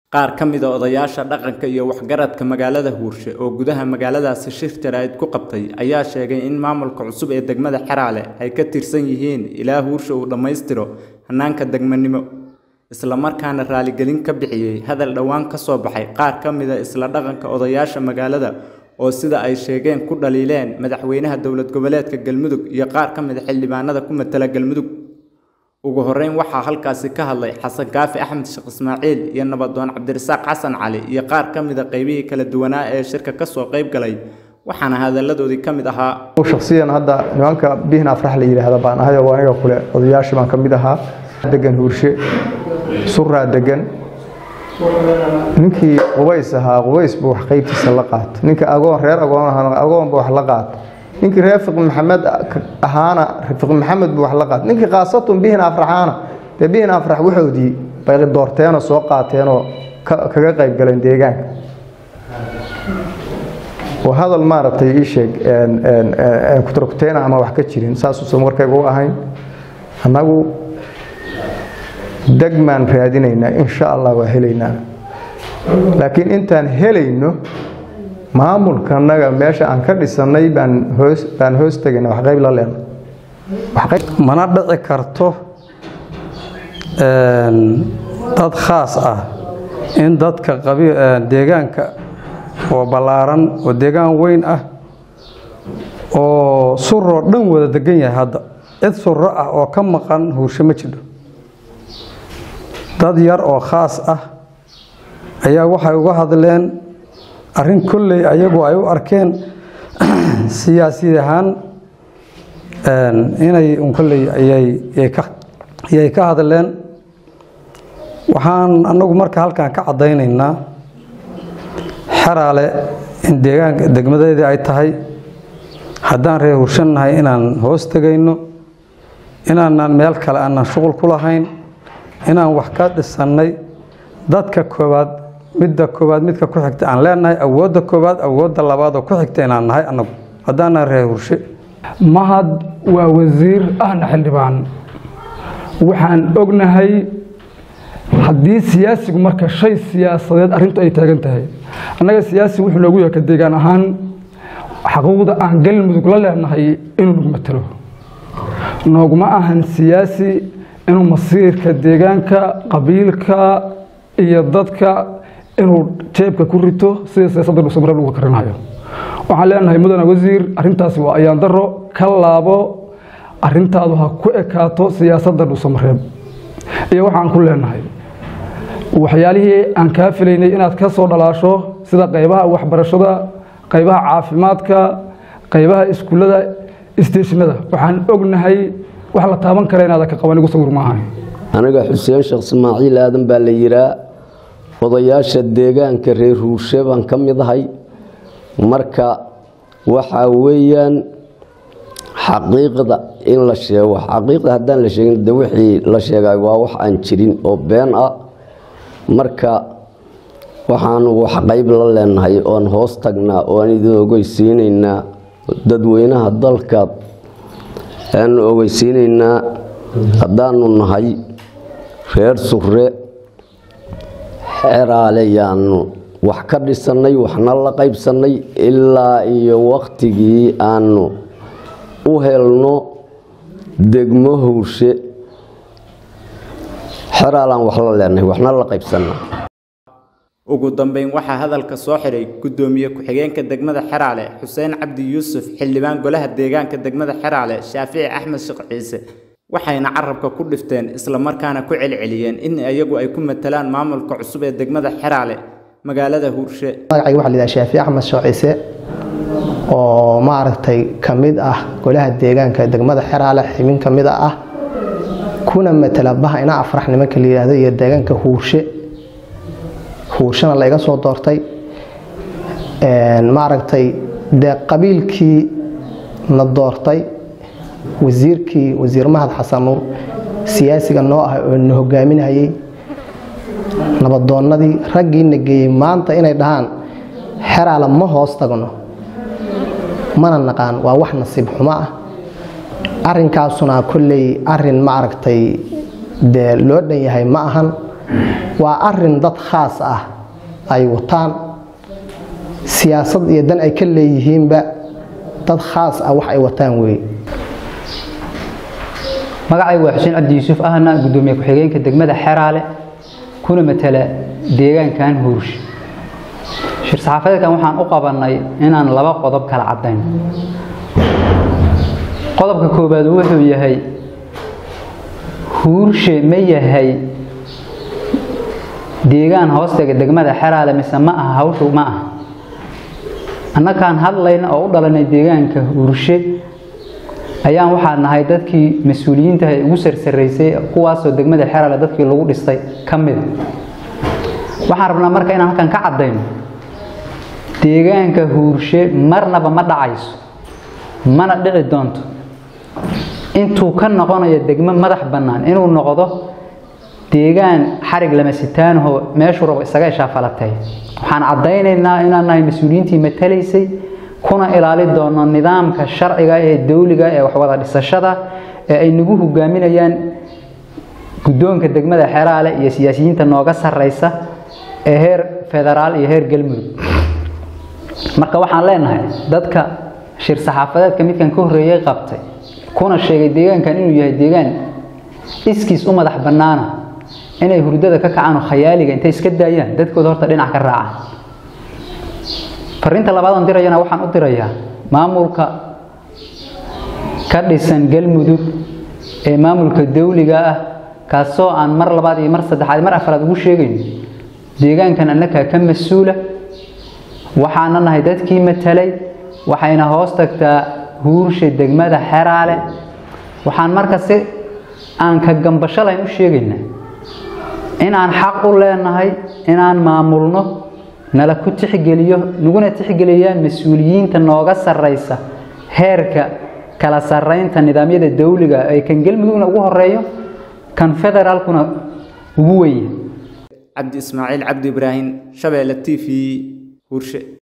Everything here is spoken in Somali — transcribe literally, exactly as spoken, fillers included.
qaar ka mid ah odayaasha dhaqanka iyo waxgaradka magaalada Huurshe oo gudaha magaaladaasi shir jaraa'id ku qabtay ayaa sheegay in maamulka cusub ee degmada Xeraale ay ka tirsan yihiin ilaa Huurshe uu dhameystiro hanaanka degmanimo isla markaana raali gelin ka bixiyay hadal dhawaan ka soo baxay qaar ka mid ah isla dhaqanka odayaasha magaalada oo sida ay sheegeen ku dhaliileen madaxweynaha dawlad goboleedka Galmudug iyo qaar ka mid ah xildhibaanada ku matala Galmudug ugu horeyn waxa halkaasi ka hadlay Xasan Kaafi Axmed Sheekh Ismaaciil iyo Nabadoon Cabdirasaaq Xasan Cali iyo qaar ka mid ah qaybihii kala duwanaa ee shirka ka soo qayb galay waxaana hadaladoodii ka mid ahaa shakhsiyan hadda nimanka bihna afrax la yiraahdo baan ahay oo aniga kule odayaasha baan ka mid ahaa degan Huurshe surra degan ninkii Qubays ahaa Qubays buu wax qaybtiisa la qaat ninka agoon reer agoon ahaan agoon buu wax la qaat ninkii Raafiq Maxamed ahaana Raafiq Maxamed buu wax la qaat ninkii qaasatun bihna afraxaana ee bihna afrax wuxuudii bay doorteen oo soo qaateen oo kaga qayb galeen deegaanka oo hadal maartay ii sheeg een een ku turkteena ama wax ka jirin saas oo markay u ahayn anagu degman raadinayna insha Allah waa helaynaa laakiin intaan helayno maamulkanaga meesha aan ka dhisanay baan hoos baan hoos tagaynaa wax qayb la leen wax qayb mana dhici karto een dad khaas ah in dadka qabiil deegaanka oo balaaran oo deegaan weyn ah oo surro dhan wada degan yahay hadda cid surro ah oo ka maqan Huurshe ma jiro dad yar oo khaas ah ayaa waxay uga hadleen arrin kulley ayagu ay u arkeen siyaasi ahaan een inay un kulley ayay ka ayay ka hadleen waxaan anagu marka halkaan ka cadaynaynaa Xeraale in deegaanka degmadeedii ay tahay haddaan reer Huurshanahay inaan hoos tagayno inaan meel kale aan shuqul ku lahayn inaan wax ka dhisanay dadka koobaad midda koobaad midka ku xigta aan leenahay awoodda koobaad awoodda labaad oo ku xigta inaan nahay anagu haddaan reer Huurshe mahad waa wasiir ahna xildhibaan waxaan ognahay haddii siyaasigu marka shay siyaasadeed arrintu ay taagan tahay annaga siyaasi wuxuu noogu yahay ka deegaan ahaan xaquuqda aan Galmudug la leenahay inuu nagu matalo nooguma ahan siyaasi inuu masiirka deegaanka qabiilka iyo dadka inuu jeebka ku rito sida siyaasadda uu samray lagu karinayo waxaan leenahay mudane wasiir arrintaasi waa ayaan daro ka laabo arrintaadu ha ku ekaato siyaasadda uu samray iyo waxaan ku leenahay waxyaalihii aan ka filaynay inaad ka soo dhalaasho sida qaybaha waxbarashada qaybaha caafimaadka qaybaha iskuulada isteeshinada waxaan ognahay wax la taaban kara inaad ka qaban ugu sawir maahan aniga Xuseen Sheekh Ismaaciil aadan baa la yiraa odayaasha deegaanka reer Huurshe baan ka mid ahay marka waxa weeyaan xaqiiqada in la sheego xaqiiqada haddaan la sheegin de wixii la sheegay waa wax aan jirin oo been ah marka waxaan wax qayb la leenahay oo hoos tagnaa oo aan idin ogeysiinaynaa dadweynaha dalka aan ogeysiinaynaa haddaanu nahay reer Surre Xeraale yaanu wax ka dhisanay waxna la qaybsanay ilaa iyo waqtigii aanu u helno degmo Huurshe Xeraale wax la leenahay waxna la qaybsanay ugu dambeyn waxa hadalka soo xiray gudoomiye ku xigeenka degmada Xeraale Xuseen Cabdi Yuusuf xildhibaan golaha deegaanka degmada Xeraale Shaafici Axmed Sheekh Ciise waxayna carabka ku dhifteen isla markaana ku celceliyeen in ayagu ay ku matalaan maamulka cusub ee degmada Xeraale magaalada Huurshe magacayga waxa la yiraahdaa Shaafici Axmed Sheekh Ciise oo maaragtay kamid ah golaha deegaanka degmada Xeraale xibin kamid ah kuna matala baha ina afrax nimanka la yiraahdo iyo deegaanka Huurshe Huurshana la iga soo doortay een maaragtay de qabiilkii la doortay wasiirkii wasiir Mahad Xasan Nuur siyaasiga noo ah oo noo hogaaminayay nabadoonnadii raggii nageeyay maanta inay dhahaan Xeraale ma hoos tagno mana naqaan waa wax nasiib xumo ah arrinkaasuna kulley arrin maaragtay de loo dhan yahay ma ahan waa arin dad khaas ah ay wataan siyaasad iyo dan ay ka leeyihiinba dad khaas ah wax ay wataan weey magacaygu waa Xuseen Cabdi Yuusuf ahna gudoomiye ku-xigeenka degmada Xeraale kuna matala deegaankan Huurshe shir saxaafadeedkan waxaan u qabanay inaan laba qodob kala cadeyno qodobka koobaad wuxuu yahay Huurshe ma yahay deegaan hoostaga degmada Xeraale mise ma aha hawshu ma aha annakaan hadlayna oo u dhalanay deegaanka Huurshe ayaan waxaan nahay dadkii mas'uuliyiinta ay ugu sarsareysay kuwaas oo degmada Xeraale dadkii lagu dhistay kamid waxaan rabnaa marka inaan halkan ka cadeyno deegaanka Huurshe marnaba ma dhacayso mana dhici doonto intuu ka noqonayo degmo madax bannaan inuu noqdo deegaan xarig lama sitaanaho meeshu rabo isaga ishaafalatay waxaan cadeynaynaa inaan nahay mas'uuliyiintii matalaysay kuna ilaali doono nidaamka sharciga ee dawliga ee wax wada dhisashada ee ay nagu hogaaminayaan gudoonka degmada Xeraale iyo siyaasiyiinta nooga sareysa ee heer federaal iyo heer galmudug marka waxaan leenahay dadka shir saxaafadeedka midkan ka horeeyay qabtay kuna sheegay deegaankan inuu yahay deegaan iskiis u madax bannaana inay hurdada ka kacaan khayaaliga intay iska daayaan dadkooda horta dhinac ka raacaan farinta labaad aan dirayna waxaan u dirayaa maamulka ka dhisan galmudug ee maamulka dawliga ah kaasoo aan mar labaad iyo mar saddexaad mar afraad ugu sheegayno deegaankan annaka ka mas'uula waxaana nahay dadkii matalay waxayna hoos tagtaa Huurshe degmada Xeraale waxaan marka si aan ka gambasho lahayn u sheegaynaa in aan xaq u leenahay inaan maamulno nala ku tixgeliyo nuguna tixgeliyaan mas'uuliyiinta nooga sareysa heerka kala sareynta nidaamyada dawliga ay kan galmudugna ugu horeeyo kan federaalkuna ugu weyn Cabdi Ismaaciil Cabdi Ibrahim Shabeelle T V Huurshe.